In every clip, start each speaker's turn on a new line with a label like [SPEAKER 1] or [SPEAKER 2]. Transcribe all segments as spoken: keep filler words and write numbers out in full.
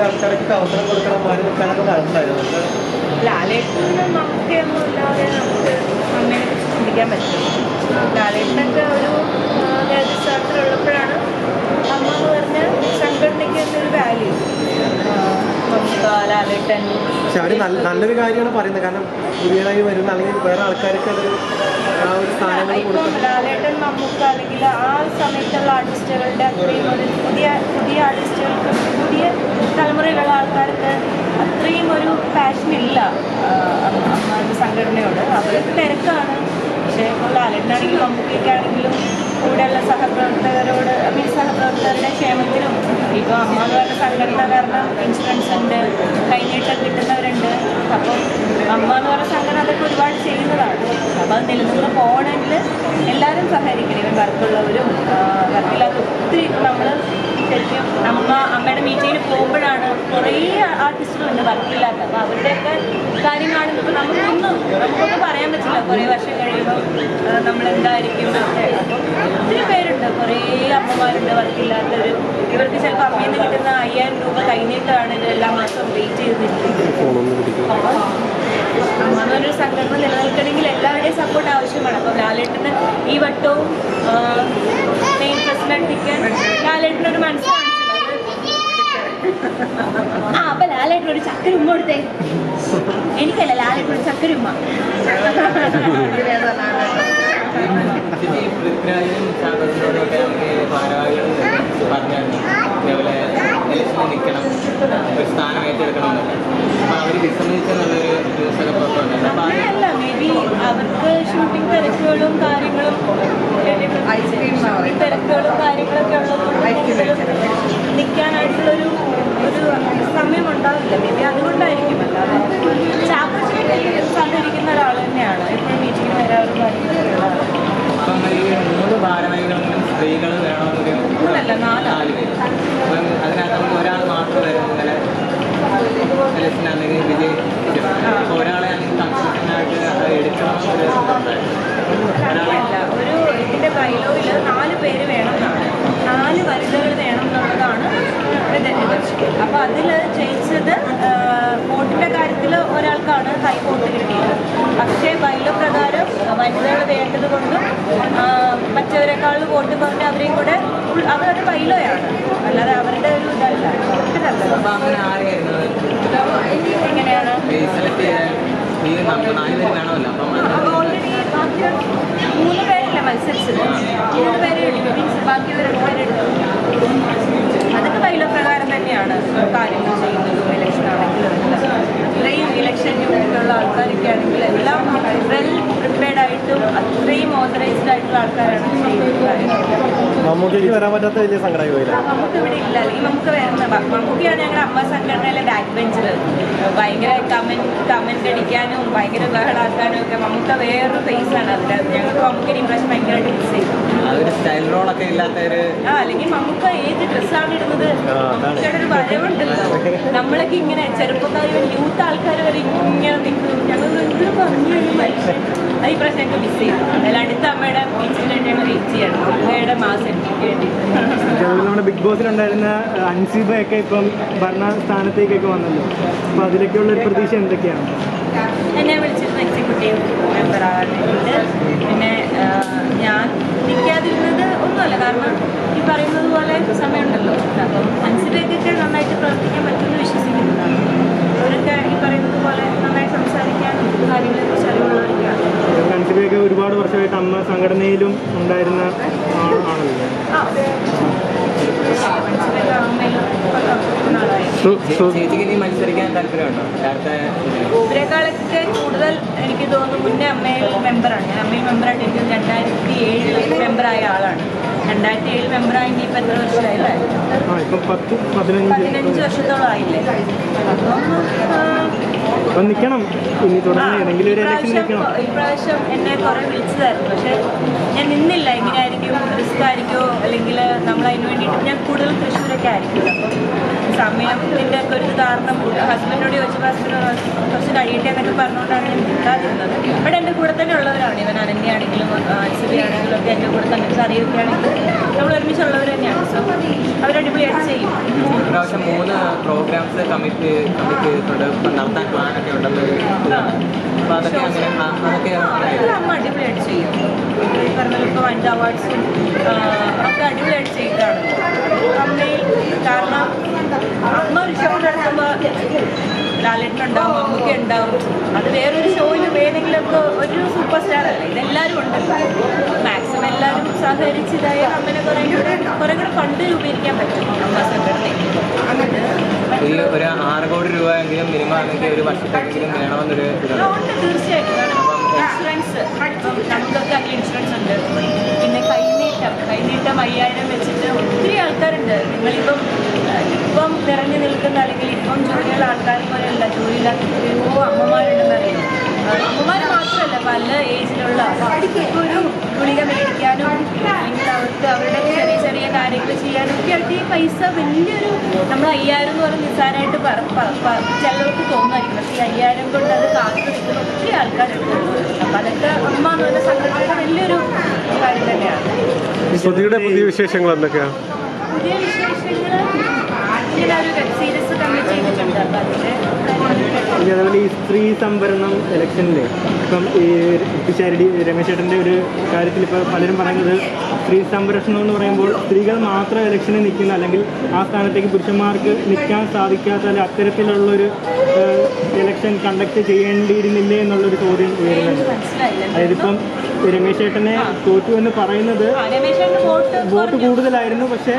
[SPEAKER 1] ആൾക്കാർക്ക് അവസരം കൊടുക്കണം മാറി നിൽക്കാനൊക്കെ താല്പര്യമായിരുന്നു.
[SPEAKER 2] ലാലേട്ടനും നമുക്കൊന്നും ഇല്ലാതെ നമുക്ക് അമ്മയെ കുറിച്ച് ചിന്തിക്കാൻ പറ്റും. ലാലേട്ടനൊക്കെ ഒരു നേതൃസ്ഥാനത്തിലുള്ളപ്പോഴാണ് അമ്മ എന്ന് പറഞ്ഞ സംഘടനയ്ക്ക് എന്നൊരു വാല്യൂ. നമുക്ക് ലാലേട്ടൻ
[SPEAKER 1] പക്ഷെ അവർ നല്ലൊരു കാര്യമാണ് പറയുന്നത്. കാരണം പുതിയതായി വരുന്ന അല്ലെങ്കിൽ വേറെ ആൾക്കാർക്ക് അത് ആ ഒരു സ്ഥാനങ്ങൾ കൊടുക്കും.
[SPEAKER 2] ലാലേട്ടൻ മമ്മൂക്ക അല്ലെങ്കിൽ ആ സമയത്തുള്ള ആർട്ടിസ്റ്റുകളുടെ അത്രയും ഒരു പുതിയ പുതിയ ആർട്ടിസ്റ്റുകൾക്ക് പുതിയ തലമുറയിലുള്ള ആൾക്കാർക്ക് അത്രയും ഒരു പാഷനില്ല അമ്മ സംഘടനയോട്. അവർക്ക് തിരക്കാണ്. പക്ഷേ ഇപ്പോൾ ലാലേട്ടനാണെങ്കിലും മമ്മൂക്കയ്ക്കാണെങ്കിലും കൂടെയുള്ള സഹപ്രവർത്തകരോട് മീൻ സഹപ്രവർത്തകരുടെ ക്ഷേമത്തിനും ഇപ്പോൾ അമ്മ എന്ന് പറഞ്ഞ സംഘടന കാരണം ഇൻഷുറൻസ് ഉണ്ട്, കൈനീട്ടം കിട്ടുന്നവരുണ്ട്. അപ്പം അമ്മ എന്ന് പറഞ്ഞ സംഘടന അതൊക്കെ ഒരുപാട് ചെയ്യുന്നതാണ്. അപ്പോൾ അത് നിലനിന്ന് പോകണമെങ്കിൽ എല്ലാവരും സഹകരിക്കണം. ഇവൻ വർക്കുള്ളവരും വർക്കില്ലാത്ത ഒത്തിരി നമ്മൾ ശരിക്കും അമ്മ അമ്മയുടെ മീറ്റിങ്ങിന് പോകുമ്പോഴാണ് കുറേ ആർട്ടിസ്റ്റുകളുണ്ട് വർക്കില്ലാത്ത. അപ്പോൾ അവരുടെയൊക്കെ കാര്യം കാണുമ്പോൾ ഇപ്പോൾ നമുക്കൊന്നും നമുക്കൊന്നും പറയാൻ പറ്റില്ല. കുറേ വർഷം കഴിയുമ്പോൾ നമ്മളെന്തായിരിക്കും. അപ്പം ഒത്തിരി പേരുണ്ട്, കുറേ അമ്മമാരുണ്ട് വർക്കില്ലാത്തവർ. ഇവർക്ക് ചിലപ്പോൾ അമ്മയിൽ നിന്ന് കിട്ടുന്ന അയ്യായിരം രൂപ കൈനീട്ടമാണ് ഇത് എല്ലാ മാസവും വെയിറ്റ് ചെയ്തിരിക്കുന്നത്. അപ്പം അമ്മ എന്ന് പറഞ്ഞൊരു സംഘടന നിലനിൽക്കണമെങ്കിൽ എല്ലാവരുടെയും സപ്പോർട്ട് ആവശ്യമാണ്. അപ്പം ലാലേട്ടന് ഈ വട്ടവും മെയിൻ പ്രസിഡന്റ് നിൽക്കാൻ ലാലേട്ടനൊരു മനസ്സിലാക്കി. ആ അപ്പൊ ലാലേട്ടൻ ഒരു ചക്കര ഉമ്മ കൊടുത്തേ. എനിക്കല്ല, ലാലേട്ടൻ ഒരു ചക്കര ഉമ്മ.
[SPEAKER 3] പൃഥ്വിരാജും ശാന്തോടൊക്കെ നമുക്ക് ഭാരവാഹികൾ പറഞ്ഞായിരുന്നു ഇതേപോലെ ഇലക്ഷനിൽ നിൽക്കണം, ഒരു സ്ഥാനം ഏറ്റെടുക്കണമെന്നല്ല. അപ്പോൾ അവർ വിസമ്മതിച്ചെന്നുള്ളൊരു ന്യൂസൊക്കെ പുറത്തുണ്ട്. അപ്പോൾ
[SPEAKER 2] അങ്ങനെയല്ല, മേ ബി അവർക്ക് ഷൂട്ടിംഗ് തിരക്കുകളും കാര്യങ്ങളും ഷൂട്ടിംഗ് തിരക്കുകളും കാര്യങ്ങളൊക്കെ ഉള്ളത് നിൽക്കാനായിട്ടുള്ളൊരു ഒരു സമയം ഉണ്ടാവില്ല. മേ ബി അതുകൊണ്ടായിരിക്കും. അല്ലാതെ ചാക്കോച്ചിലേക്ക് സഹകരിക്കുന്ന ഒരാൾ തന്നെയാണ്. എപ്പോഴും മീറ്റിങ്ങിന് വരാറും കാര്യങ്ങളൊക്കെയുള്ളതാണ്.
[SPEAKER 3] അപ്പം ഈ മൂന്ന് ഭാരവാഹികളും സ്ത്രീകൾ വേണമെന്നൊരു
[SPEAKER 2] മൂന്നല്ല നാല്
[SPEAKER 3] പേര്. അപ്പം അതിനകത്ത് നമുക്ക് ഒരാൾ മാത്രം വരും ഇന്നലെ ഇലക്ഷനാണെങ്കിൽ വിജയിച്ചു. അപ്പോൾ ഒരാളെ കൺസൾട്ടൻ്റായിട്ട് അത് എടുക്കണമെന്നൊരു
[SPEAKER 2] അങ്ങനെയല്ല, ഒരു ഇതിൻ്റെ ബൈലോയിൽ നാല് പേര് വേണം എന്നാണ്, നാല് വനിതകൾ വേണം എന്നുള്ളതാണ് ഇത്. അപ്പോൾ അതിൽ ജയിച്ചത് വോട്ടിൻ്റെ കാര്യത്തിൽ ഒരാൾക്കാണ് ഹൈ വോട്ട് കിട്ടിയത്. പക്ഷേ ബൈലോ പ്രകാരം വനിതകൾ വേണ്ടത് കൊണ്ടും മറ്റവരെക്കാളും വോട്ട് കുറഞ്ഞ് അവരെയും കൂടെ അവരുടെ ബൈലോയാണ്, അല്ലാതെ അവരുടെ ഒരു ഇതല്ല. എങ്ങനെയാണ് ഓൾറെഡി മൂന്ന് പേരല്ല മത്സരിച്ചത്, മൂന്ന് പേര് മീൻസ് ബാക്കിയുള്ള രണ്ട് പേരെടുത്തു. അതൊക്കെ ബൈലോ പ്രകാരം തന്നെയാണ് കാര്യങ്ങൾ ചെയ്യുന്നത്. ഇലക്ഷൻ ആണെങ്കിലും ഇത്രയും ഇലക്ഷൻ ഡ്യൂട്ടിയിലുള്ള ആൾക്കാരൊക്കെ ആണെങ്കിൽ എല്ലാം വെൽ പ്രിപ്പയർഡ് ആയിട്ടും അത്രയും ഓതറൈസ്ഡ് ആയിട്ടുള്ള ആൾക്കാരാണ് ചെയ്യുന്നത്.
[SPEAKER 1] മമ്മൂട്ടിക്ക് വരാൻ പറ്റാത്ത വലിയ സങ്കടമായി പോയില്ല.
[SPEAKER 2] നമുക്ക് ഇവിടെ ഇല്ല, അല്ലെങ്കിൽ നമുക്ക് വരുന്ന മമ്മൂക്കിയാണ് ഞങ്ങളുടെ അമ്മ സംഘടനയിലെ ബാക്ക് ബെഞ്ചിൽ. ഭയങ്കര കമന്റ് കമന്റ് അടിക്കാനും ഭയങ്കര ബഹളാക്കാനും ഒക്കെ മമ്മൂക്ക വേറൊരു ഫേസാണ്. അതിനകത്ത് ഞങ്ങൾക്ക് മമ്മൂക്കിയുടെ ഇംപ്രഷൻ ഭയങ്കരമായിട്ട് മിസ് ചെയ്തു.
[SPEAKER 3] സ്റ്റൈൽ റോളൊക്കെ ഇല്ലാത്തവര്
[SPEAKER 2] ആ അല്ലെങ്കിൽ മമ്മൂക്ക ഏത് ഡ്രസ്സാണ് ഇടുന്നത്, മമ്മൂക്കയുടെ ഒരു വരവുണ്ടല്ലോ. നമ്മളൊക്കെ ഇങ്ങനെ ചെറുപ്പക്കാരും യൂത്ത് ആൾക്കാർ വരെ ഇങ്ങനെ നിൽക്കും. ഞങ്ങൾ എന്ത് പറഞ്ഞു കഴിഞ്ഞാൽ മനുഷ്യൻ അത് ഈ പ്രശ്നം ഞങ്ങൾക്ക് മിസ് ചെയ്തു. അതിൽ അടുത്ത അമ്മയുടെ ഇൻസിഡന്റ് ഞങ്ങൾ വെയിറ്റ് ചെയ്യണം, അമ്മയുടെ മാസം എനിക്ക് വേണ്ടി.
[SPEAKER 4] നമ്മുടെ ബിഗ് ബോസിലുണ്ടായിരുന്ന അൻസിബയൊക്കെ ഇപ്പം ഭരണസ്ഥാനത്തേക്കൊക്കെ വന്നല്ലോ. അപ്പൊ അതിലേക്കുള്ള ഒരു പ്രതീക്ഷ എന്തൊക്കെയാണ്?
[SPEAKER 2] എന്നെ വിളിച്ചിരുന്ന എക്സിക്യൂട്ടീവ് മെമ്പർ ആകാൻ വേണ്ടിയിട്ട്. പിന്നെ ഞാൻ നിൽക്കാതിരുന്നത് ഒന്നുമല്ല, കാരണം ഈ പറയുന്നത് പോലെ സമയമുണ്ടല്ലോ. അപ്പം അൻസിബയ്ക്കൊക്കെ നന്നായിട്ട് പ്രവർത്തിക്കാൻ പറ്റുമെന്ന് വിശ്വസിക്കുന്നതാണ്. അവരൊക്കെ ഈ പറയുന്നത് പോലെ നന്നായി സംസാരിക്കാനും കാര്യങ്ങളെക്കുറിച്ച് അറിവുള്ളവരൊക്കെയാണ്.
[SPEAKER 4] അൻസിബയൊക്കെ ഒരുപാട് വർഷമായിട്ട് അമ്മ സംഘടനയിലും ഉണ്ടായിരുന്ന ആണല്ലോ.
[SPEAKER 2] ആ അൻസിബയൊക്കെ അമ്മയിലും
[SPEAKER 3] ചേച്ചിക്ക് ഇനി മത്സരിക്കാൻ താല്പര്യമുണ്ടോ?
[SPEAKER 2] ഇവരെക്കാളൊക്കെ കൂടുതൽ എനിക്ക് തോന്നുന്നു മുന്നേ അമ്മയിൽ മെമ്പറാണ്. ഞാൻ അമ്മയിൽ മെമ്പറായിട്ട് എനിക്ക് രണ്ടായിരത്തി ഏഴിൽ മെമ്പറായ ആളാണ്. രണ്ടായിരത്തി ഏഴിൽ മെമ്പറായി ഇനിയിപ്പോൾ എത്ര വർഷമായില്ലേ? പതിനഞ്ച് വർഷത്തോളം ആയില്ലേ? അപ്പം
[SPEAKER 4] നിൽക്കണം ഇനി തുടങ്ങി
[SPEAKER 2] ഇപ്രാവശ്യം എന്നെ കുറെ വിളിച്ചതായിരുന്നു. പക്ഷെ ഞാൻ നിന്നില്ല. എങ്ങനെയായിരിക്കും, റിസ്ക് ആയിരിക്കുമോ, അല്ലെങ്കിൽ നമ്മൾ അതിന് വേണ്ടിയിട്ട് ഞാൻ കൂടുതൽ തൃശ്ശൂരൊക്കെ ആയിരിക്കും. അപ്പം സമയത്തിൻ്റെ ഒക്കെ ഒരു കാരണം ഹസ്ബൻഡിനോട് ചോദിച്ചപ്പോൾ ഹസ്ബൻഡ് കുറച്ച് കഴിയട്ടെ എന്നൊക്കെ പറഞ്ഞുകൊണ്ടാണ് ഞാൻ നിൽക്കാതിരുന്നത്. ഇവിടെ എൻ്റെ കൂടെ തന്നെ ഉള്ളവരാണ്. ഇവൻ അനന്യയാണെങ്കിലും അൻസിബിയാണെങ്കിലും ഒക്കെ എൻ്റെ കൂടെ തന്നെ അറിയൊക്കെ ആണെങ്കിലും നമ്മൾ ഒരുമിച്ചുള്ളവർ തന്നെയാണ്. സോ അവരടിപൊളിയായിട്ട് ചെയ്യും.
[SPEAKER 3] ഇപ്രാവശ്യം മൂന്ന് പ്രോഗ്രാംസ് കമ്മിറ്റ് കമ്മിറ്റ് ചെയ്തിട്ടുണ്ട്, നടത്താൻ പ്ലാനൊക്കെ ഉണ്ടെന്ന് ഇതാണ്. അപ്പോൾ അതൊക്കെ അങ്ങനെ അതൊക്കെ
[SPEAKER 2] അമ്മ അടിപൊളിയായിട്ട് ചെയ്യും. പറഞ്ഞത് ഇപ്പോൾ വനിത അവാർഡ്സും ഒക്കെ അടിപൊളിയായിട്ട് ചെയ്തതാണ് അമ്മയിൽ. കാരണം അമ്മ ഒരു ഷോ നടത്തുമ്പോൾ ലാലേട്ടനുണ്ടാവും, അമ്മയ്ക്ക് ഉണ്ടാവും. അത് വേറൊരു ഷോയിലും ഏതെങ്കിലുമൊക്കെ ഒരു സൂപ്പർ സ്റ്റാർ അല്ലേ, ഇതെല്ലാവരും ഉണ്ടല്ലോ. മാക്സിമം എല്ലാവരും സഹകരിച്ച് ഇതായാൽ അമ്മനെ കുറേ കൂടെ കുറേ കൂടെ ഫണ്ട് രൂപീകരിക്കാൻ പറ്റും അമ്മ സംഘടനയ്ക്ക്.
[SPEAKER 3] ഈ ഒരു ആറ് കോടി രൂപ എങ്കിലും മിനിമം അല്ലെങ്കിൽ ഒരു വർഷത്തേക്കെങ്കിലും വേണമെന്നൊരു
[SPEAKER 2] ഉണ്ട് തീർച്ചയായിട്ടും. കാരണം ഇൻഷുറൻസ് ഇപ്പം നമുക്കൊക്കെ അതിൽ ഇൻഷുറൻസ് ഉണ്ട്. പിന്നെ കൈനീട്ടം കൈനീട്ടം അയ്യായിരം വെച്ചിട്ട് ഒത്തിരി ആൾക്കാരുണ്ട്. നിങ്ങളിപ്പം ഇപ്പം നിറഞ്ഞു നിൽക്കുന്ന അല്ലെങ്കിൽ ഇപ്പം ജോലിയുള്ള ആൾക്കാർ പോലെയല്ല, ജോലിയില്ലാത്ത എത്രയോ അമ്മമാരുണ്ടെന്നറിയാം. അമ്മമാർ മാത്രമല്ല പല ഏജിലുള്ള അവർക്ക് ഒരു ഗുളിക മേടിക്കാനും അല്ലെങ്കിൽ അവർക്ക് അവരുടെ ചെറിയ ചെറിയ കാര്യങ്ങൾ ചെയ്യാനും ഒക്കെ ആയിട്ട് ഈ പൈസ വലിയൊരു നമ്മൾ അയ്യായിരം എന്ന് പറഞ്ഞ് നിസ്സാരമായിട്ട് ചിലർക്ക് തോന്നുമായിരിക്കും. പക്ഷേ ഈ അയ്യായിരം കൊണ്ട് അത് കാത്തു നിൽക്കുന്ന ഒത്തിരി ആൾക്കാരുണ്ട്. അപ്പം അതൊക്കെ അമ്മ എന്ന് പറഞ്ഞ സംഘടനയുടെ വലിയൊരു കാര്യം തന്നെയാണ്.
[SPEAKER 5] ശ്രുതിയുടെ പുതിയ വിശേഷങ്ങൾ എന്തൊക്കെയാണ്?
[SPEAKER 2] പുതിയ വിശേഷങ്ങൾ ഇങ്ങനെ ഒരു വെബ് സീരീസ് കമ്മിറ്റ് ചെയ്തിട്ടുണ്ട്. അപ്പം അതിൻ്റെ
[SPEAKER 4] അതേപോലെ ഈ സ്ത്രീ സംവരണം ഇലക്ഷനിൽ ഇപ്പം ഈ പിഷാരടി രമേശ് ചേട്ടൻ്റെ ഒരു കാര്യത്തിൽ ഇപ്പോൾ പലരും പറയുന്നത് സ്ത്രീ സംരക്ഷണം എന്ന് പറയുമ്പോൾ സ്ത്രീകൾ മാത്രം ഇലക്ഷനിൽ നിൽക്കുന്ന അല്ലെങ്കിൽ ആ സ്ഥാനത്തേക്ക് പുരുഷന്മാർക്ക് നിൽക്കാൻ സാധിക്കാത്ത അല്ലെങ്കിൽ അത്തരത്തിലുള്ളൊരു ഇലക്ഷൻ കണ്ടക്ട് ചെയ്യേണ്ടിയിരുന്നില്ലേ എന്നുള്ളൊരു ചോദ്യം ഉയരുന്നുണ്ട്. അതായത് ഇപ്പം രമേശ് ചേട്ടനെ തോറ്റു എന്ന് പറയുന്നത് വോട്ട് കൂടുതലായിരുന്നു, പക്ഷേ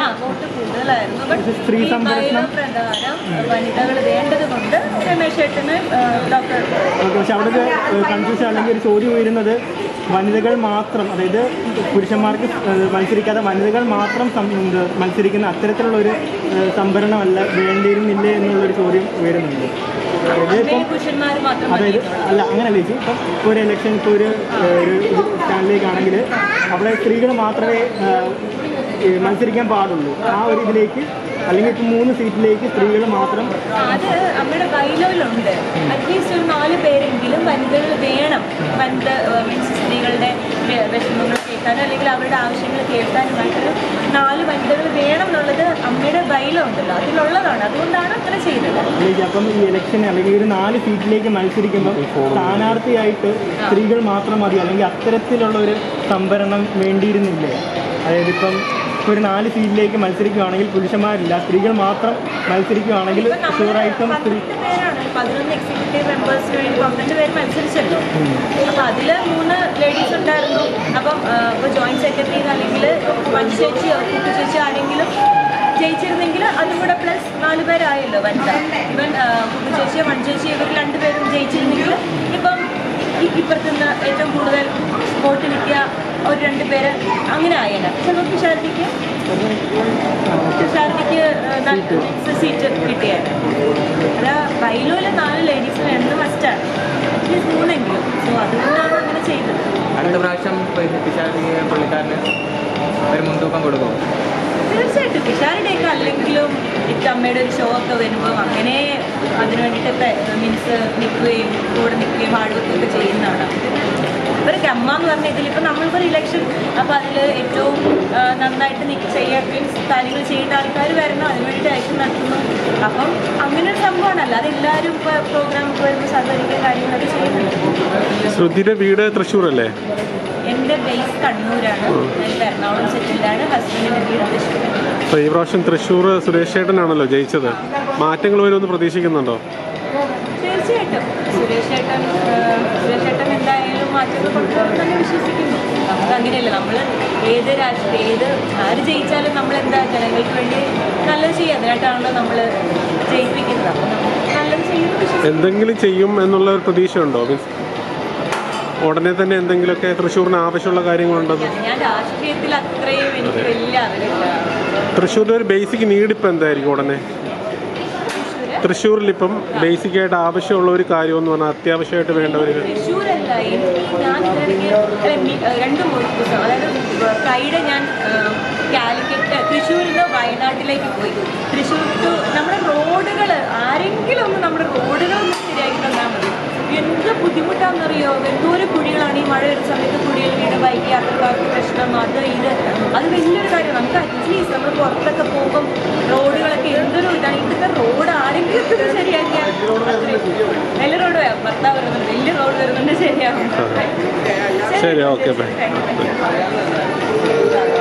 [SPEAKER 4] സ്ത്രീ സംരക്ഷണം
[SPEAKER 2] വനിതകൾ വേണ്ടത് കൊണ്ട് രമേശ് ചേട്ടന് ഡോക്ടർ
[SPEAKER 4] പക്ഷെ അവിടെ കൺഫ്യൂഷൻ അല്ലെങ്കിൽ ഒരു ചോദ്യം ഉയരുന്നത് വനിതകൾ മാത്രം, അതായത് പുരുഷന്മാർക്ക് മത്സരിക്കാതെ വനിതകൾ മാത്രം മത്സരിക്കുന്ന അത്തരത്തിലുള്ള ഒരു സംവരണമല്ല വേണ്ടിയിരുന്നില്ലേ എന്നുള്ളൊരു ചോദ്യം ഉയരുന്നുണ്ട്. അതായത് ഇപ്പം അതായത് അല്ല അങ്ങനെയല്ല ചേച്ചി, ഇപ്പം ഇപ്പോൾ ഒരു ഇലക്ഷൻ ഇപ്പോൾ ഒരു സ്റ്റാൻഡിലേക്കാണെങ്കിൽ അവിടെ സ്ത്രീകൾ മാത്രമേ മത്സരിക്കാൻ പാടുള്ളൂ. ആ ഒരു ഇതിലേക്ക് അല്ലെങ്കിൽ ഇപ്പം മൂന്ന് സീറ്റിലേക്ക് സ്ത്രീകൾ മാത്രം.
[SPEAKER 2] അത് നമ്മുടെ ബൈലോയിലുണ്ട്. അറ്റ്ലീസ്റ്റ് ഒരു നാല് പേരെങ്കിലും വനിതകൾ വേണം. വനിത മീൻസ് സ്ത്രീകളുടെ വിഷമങ്ങൾ കേൾക്കാനും അല്ലെങ്കിൽ അവരുടെ ആവശ്യങ്ങൾ കേൾക്കാനുമായിട്ടൊരു നാല് വനിതകൾ വേണം എന്നുള്ളത് അമ്മയുടെ ബൈലോ ഉണ്ടല്ലോ, അതിലുള്ളതാണ്. അതുകൊണ്ടാണ് അങ്ങനെ ചെയ്തത്.
[SPEAKER 4] അപ്പം ഈ ഇലക്ഷൻ അല്ലെങ്കിൽ ഒരു നാല് സീറ്റിലേക്ക് മത്സരിക്കുമ്പോൾ സ്ഥാനാർത്ഥിയായിട്ട് സ്ത്രീകൾ മാത്രം മതി അല്ലെങ്കിൽ അത്തരത്തിലുള്ള ഒരു സംവരണം വേണ്ടിയിരുന്നില്ലേ? അതായത് ഇപ്പം ഒരു നാല് സീറ്റിലേക്ക് മത്സരിക്കുകയാണെങ്കിൽ പുരുഷന്മാരില്ല, സ്ത്രീകൾ മാത്രം മത്സരിക്കുകയാണെങ്കിൽ ഷുവറായിട്ടും സ്ത്രീ
[SPEAKER 2] പതിനൊന്ന് എക്സിക്യൂട്ടീവ് മെമ്പേഴ്സിന് വേണ്ടി പന്ത്രണ്ട് പേര് മത്സരിച്ചല്ലോ. അപ്പം അതിൽ മൂന്ന് ലേഡീസ് ഉണ്ടായിരുന്നു. അപ്പം ഇപ്പോൾ ജോയിൻറ്റ് സെക്രട്ടറി അല്ലെങ്കിൽ മഞ്ജു ചേച്ചിയോ കുട്ടി ചേച്ചി ആരെങ്കിലും ജയിച്ചിരുന്നെങ്കിൽ അതും കൂടെ പ്ലസ് നാല് പേരായല്ലോ വനിത. ഇവൻ കുട്ടി ചേച്ചിയോ മഞ്ജു ചേച്ചിയോ ഇവർ രണ്ടുപേരും ജയിച്ചിരുന്നെങ്കിൽ ഇപ്പം ഇപ്പുറത്ത് നിന്ന് ഏറ്റവും കൂടുതൽ വോട്ട് കിട്ടിയ ഒരു രണ്ട് പേര് അങ്ങനെ ആയേനെ. ചിലപ്പോൾ പിഷാരടിക്ക് പിഷാരടിക്ക് സീറ്റ് കിട്ടിയാണ്. അത് ബൈലോയിലെ നാല് ലേഡീസ് വേണ്ടത് മസ്റ്റാണ്, അറ്റ്ലീസ്റ്റ് മൂന്നെങ്കിലും. സോ അതുകൊണ്ടാണ് അങ്ങനെ ചെയ്തത്.
[SPEAKER 3] അടുത്ത പ്രാവശ്യം പിഷാരടി പുള്ളിക്കാരന് ഒരു മുൻതൂക്കം കൊടുക്കും.
[SPEAKER 2] തീർച്ചയായിട്ടും പിഷാരടിയൊക്കെ അല്ലെങ്കിലും ഇറ്റമ്മയുടെ ഒരു ഷോ ഒക്കെ വരുമ്പോൾ അങ്ങനെ അതിനു വേണ്ടിയിട്ടൊക്കെ മീൻസ് നിൽക്കുകയും കൂടെ നിൽക്കുകയും ഹാർഡ് ചെയ്യുന്നതാണ്. ഇവർക്ക് അമ്മ എന്ന് പറഞ്ഞ ഇതിലിപ്പോൾ നമ്മൾക്കൊരു ഇലക്ഷൻ അപ്പോൾ അതിൽ ഏറ്റവും നന്നായിട്ട് ചെയ്യാൻ മീൻസ് കാര്യങ്ങൾ ചെയ്യുന്ന ആൾക്കാർ വരണം, അതിന് വേണ്ടിയിട്ട് ഇലക്ഷൻ നടത്തുന്നു. അപ്പം അങ്ങനെ ഒരു സംഭവമാണല്ലോ, അതെല്ലാവരും ഇപ്പോൾ പ്രോഗ്രാമൊക്കെ വരുമ്പോൾ സഹകരിക്കുന്ന കാര്യങ്ങളൊക്കെ ചെയ്യുന്നുണ്ട്.
[SPEAKER 5] ശ്രുതിയുടെ വീട് തൃശ്ശൂർ അല്ലേ?
[SPEAKER 2] എൻ്റെ ബേസ് കണ്ണൂരാണ്, ഞാൻ എറണാകുളം സെറ്റിൽഡാണ്. ഹസ്ബൻഡിൻ്റെ വീട് തൃശ്ശൂർ.
[SPEAKER 5] അപ്പോൾ ഈ പ്രാവശ്യം തൃശ്ശൂർ സുരേഷ് ചേട്ടനാണല്ലോ ജയിച്ചത്. മാറ്റങ്ങൾ വരുമെന്ന് പ്രതീക്ഷിക്കുന്നുണ്ടോ?
[SPEAKER 2] തീർച്ചയായിട്ടും സുരേഷ് ചേട്ടൻ സുരേഷ് ചേട്ടൻ എന്തായാലും മാറ്റങ്ങൾ കൊണ്ടുവരുമെന്ന് തന്നെ വിശ്വസിക്കുന്നു. നമുക്ക് അങ്ങനെയല്ല, നമ്മൾ ഏത് രാഷ്ട്രീയ ഏത് ആര് ജയിച്ചാലും നമ്മൾ എന്താ ജനങ്ങൾക്ക് വേണ്ടി നല്ലത് ചെയ്യുക, അതിനായിട്ടാണല്ലോ നമ്മൾ ജയിപ്പിക്കുന്നത്. അപ്പോൾ നല്ലത് ചെയ്യുമെന്ന് വിശ്വസിക്കുന്നു.
[SPEAKER 5] എന്തെങ്കിലും ചെയ്യും എന്നുള്ള ഒരു പ്രതീക്ഷയുണ്ടോ? മീൻസ് ഉടനെ തന്നെ എന്തെങ്കിലുമൊക്കെ തൃശ്ശൂരിന് ആവശ്യമുള്ള കാര്യങ്ങളുണ്ടെന്ന്?
[SPEAKER 2] ഞാൻ രാഷ്ട്രീയത്തിൽ അത്രയും എനിക്ക് വലിയ അറിവില്ല.
[SPEAKER 5] തൃശ്ശൂരിൻ്റെ ഒരു ബേസിക് നീഡ് ഇപ്പം എന്തായിരിക്കും ഉടനെ? തൃശ്ശൂരിൽ ഇപ്പം ബേസിക് ആയിട്ട് ആവശ്യമുള്ള ഒരു കാര്യം എന്ന് പറഞ്ഞാൽ അത്യാവശ്യമായിട്ട് വേണ്ട ഒരു
[SPEAKER 2] തൃശ്ശൂരല്ല, ഞാൻ ഇതിനിടയ്ക്ക് രണ്ട് മൂന്ന് ദിവസം അതായത് ഫ്രൈഡേ ഞാൻ കാലിക്കറ്റ് തൃശ്ശൂരിൽ നിന്ന് വയനാട്ടിലേക്ക് പോയി. തൃശ്ശൂർ ടു നമ്മുടെ റോഡുകൾ ആരെങ്കിലും ഒന്ന് നമ്മുടെ റോഡുകൾ ഒന്ന് ശരിയാക്കി തന്നാൽ മതി. എന്ത് ബുദ്ധിമുട്ടാണെന്നറിയോ, എന്തോരം കുഴികളാണ് ഈ മഴ വരുന്ന സമയത്ത് കുഴികൾ വീട് ബൈക്ക് യാത്രക്കാർക്ക് പ്രശ്നം, അത് ഇത് അത് വലിയൊരു കാര്യം. നമുക്ക് അറ്റ്ലീസ്റ്റ് നമ്മൾ പുറത്തൊക്കെ പോകുമ്പം റോഡുകളൊക്കെ എന്തൊരു ഇതാണ്. ഇതൊക്കെ റോഡ് ആരെങ്കിലും ശരിയാക്കിയാൽ വലിയ റോഡ് ഭർത്താവ് വരുന്നുണ്ട്, വലിയ റോഡ് വരുന്നുണ്ട്, ശരിയാകും.
[SPEAKER 5] ശരി, ഓക്കെ ബൈ.
[SPEAKER 2] Thank you.